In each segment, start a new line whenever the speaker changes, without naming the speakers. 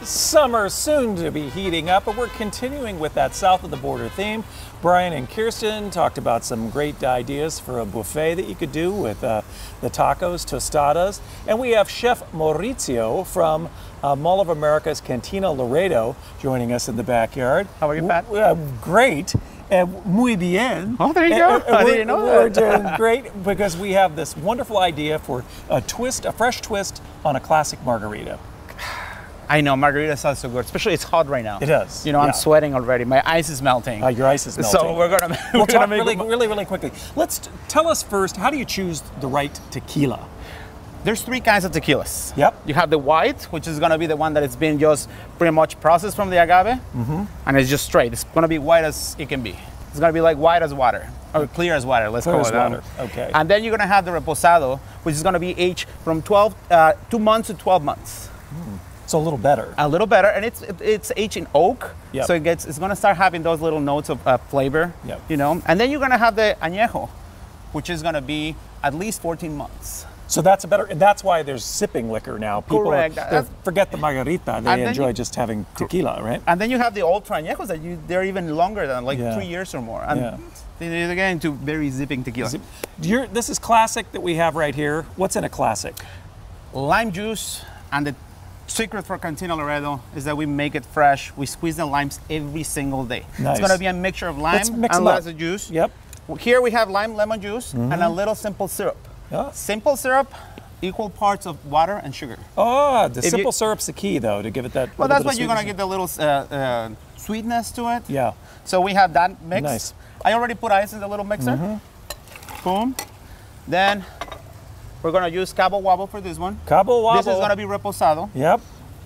Summer soon to be heating up, but we're continuing with that south of the border theme. Brian and Kirsten talked about some great ideas for a buffet that you could do with the tacos, tostadas. And we have Chef Maurizio from Mall of America's Cantina Laredo joining us in the backyard.
How are you, Pat?
Great. Muy bien.
Oh, there you go. I didn't know that.
We're doing great because we have this wonderful idea for a fresh twist on a classic margarita.
I know, margarita sounds so good, especially it's hot right now.
It is.
You know, I'm sweating already. My ice is melting.
Your ice is melting.
So we're gonna
make really quickly. Tell us first, how do you choose the right tequila?
There's 3 kinds of tequilas.
Yep.
You have the white, which is gonna be the one that it's been just pretty much processed from the agave, and it's just straight. It's gonna be white as it can be. It's gonna be like white as water, or clear as water. Let's call it that.
Okay.
And then you're gonna have the reposado, which is gonna be aged from 2 months to 12 months.
So a little better.
A little better, and it's aged in oak,
Yep.
so it's gonna start having those little notes of flavor.
Yep.
You know, and then you're gonna have the añejo, which is gonna be at least 14 months.
So that's and that's why there's sipping liquor now. People
Correct.
forget the margarita; they enjoy just having tequila, right?
And then you have the ultra añejos that they're even longer than 3 years or more, and they're getting to very zipping tequila.
This is classic that we have right here. What's in a classic?
Lime juice, and the secret for Cantina Laredo is that we make it fresh. We squeeze the limes every single day.
Nice.
It's gonna be a mixture of lime and lots of juice.
Yep.
Here we have lime, lemon juice, and a little simple syrup.
Yeah.
Simple syrup, equal parts of water and sugar.
Oh, the simple syrup's the key, though, to give it that.
Well, that's what you're gonna get the little sweetness to it.
Yeah.
So we have that mix.
Nice.
I already put ice in the little mixer. Boom. Then we're gonna use Cabo Wabo for this one.
Cabo Wabo.
This is gonna be reposado.
Yep.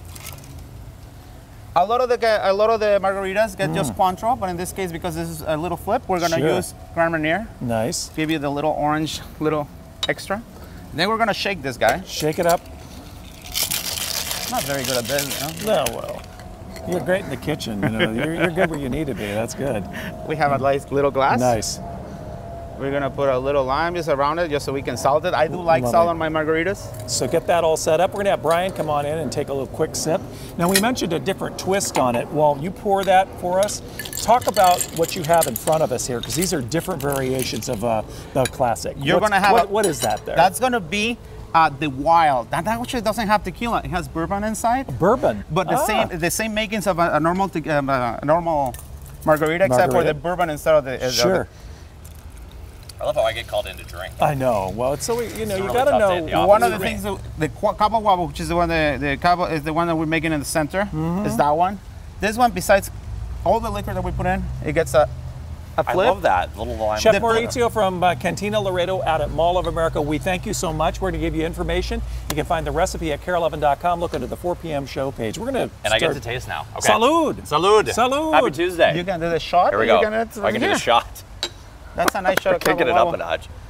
A lot of the margaritas get just Cointreau, but in this case, because this is a little flip, we're gonna use Grand Marnier.
Nice.
Give you the little orange, little extra. Then we're gonna shake this guy.
Shake it up.
Not very good at this, you know?
No, well, you're great in the kitchen. You know, you're good where you need to be. That's good.
We have a nice little glass.
Nice.
We're gonna put a little lime just around it, just so we can salt it. I do like salt on my margaritas.
So get that all set up. We're gonna have Brian come on in and take a little quick sip. Now we mentioned a different twist on it. While you pour that for us, talk about what you have in front of us here, because these are different variations of the classic.
You're gonna have
what is that there?
That's gonna be the wild. That actually doesn't have tequila. It has bourbon inside.
Bourbon.
But the same makings of a normal margarita, except for the bourbon instead of the.
Sure.
I love how I get called in to drink.
I know. Well, it's so you
really
gotta know.
One of the things, the Cabo Wabo, which is the one the Cabo is the one that we're making in the center. Is that one? This one, besides all the liquor that we put in, it gets a flip.
I love that little lime.
Chef Maurizio from Cantina Laredo out at Mall of America. We thank you so much. We're going to give you information. You can find the recipe at care11.com. Look under the 4 p.m. show page. We're going to
And I get to taste now. Okay.
Salud.
Salud.
Salud.
Happy Tuesday.
You can do the shot.
Here we go.
I
I can do the shot.
That's a nice shot of Cabo
Kicking it up
Wabo.
a notch.